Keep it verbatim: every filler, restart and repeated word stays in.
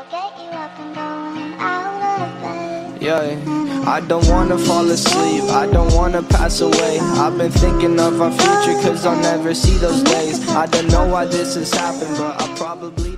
get you up and going out of bed. Yeah, I don't wanna fall asleep, I don't wanna pass away. I've been thinking of our future, cause I'll never see those days. I don't know why this has happened, but I probably